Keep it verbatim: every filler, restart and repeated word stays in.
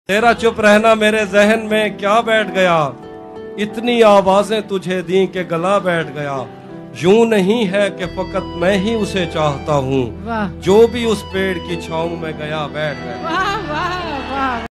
तेरा चुप रहना मेरे जहन में क्या बैठ गया, इतनी आवाजें तुझे दी के गला बैठ गया। यूं नहीं है कि फकत मैं ही उसे चाहता हूँ, जो भी उस पेड़ की छाँव में गया बैठ गया। वाह वाह वाह।